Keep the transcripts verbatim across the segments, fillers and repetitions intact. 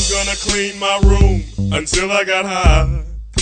was gonna clean my room until I got high.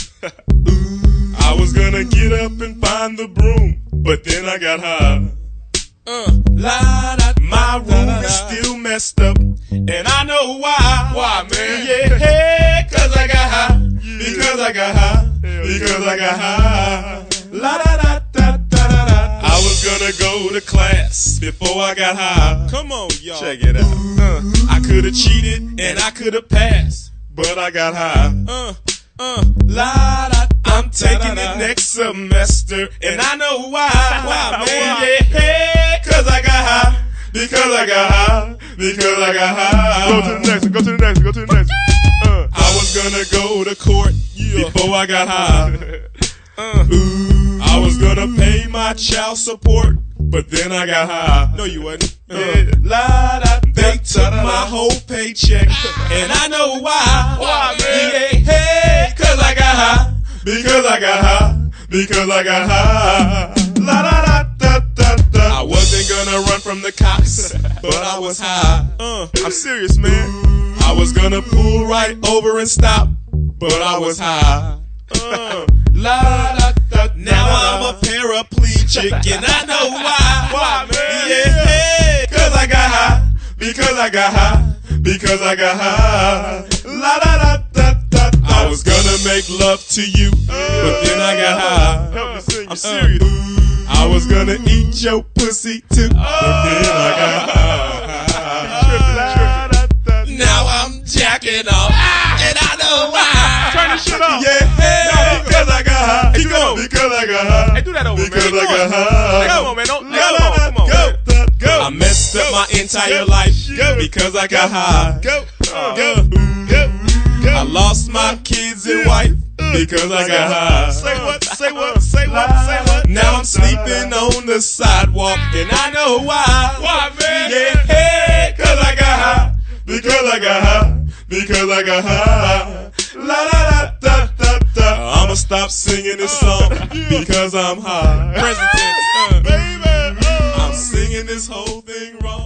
I was gonna get up and find the broom, but then I got high. Uh, la, da, my room da, da, da. is still messed up, and I know why. Why, man? Yeah, hey, cause I got high. Yeah. Because I got high. Hell because yeah. I got high. La da da da da da da. I was gonna go to class before I got high. Come on, y'all. Check it out. Uh, I could've cheated and I could've passed, but I got high. Uh, uh, la da. I'm taking it next semester, and I know why. Why, man? Yeah, hey, cause I got high. Because I got high. Because I got high. Go to the next one. Go to the next one. Go to the next one. Uh, I was gonna go to court yeah. before I got high. Uh, ooh, I was gonna pay my child support, but then I got high. No, you wasn't. Uh, yeah. La, da, they took my whole paycheck, and I know why. Why, man? Yeah, hey, cause I got high. Because I got high, because I got high. La da da da da da. I wasn't gonna run from the cops, but I was high. Uh, I'm serious, man. I was gonna pull right over and stop, but I was high. Uh, la da da. Now I'm a paraplegic, and I know why. Why, man? Yeah, hey, cause I got high, because I got high, because I got high. La da da da. I was gonna make love to you, but then I got high. Help me sing, I'm serious. Uh, I was gonna eat your pussy too, but then I got high. Now I'm jacking off, and I know why. Turn this shit off. Yeah, hey, because I got high. Keep going. Because I got high. Hey, do that over, because man. I got high. Come on, man. Don't, Go, come on, come on, go, man. go. I messed up my entire life because I got high. Go, go, go. I lost my kids and wife because I got high. Say what, say what, say what, say what. Now I'm sleeping on the sidewalk, and I know why. Why, man? Yeah, hey, cause I got high. Because I got high. Because I got high. La da da da da da. I'ma stop singing this song because I'm high. Present tense, uh. Baby, I'm singing this whole thing wrong.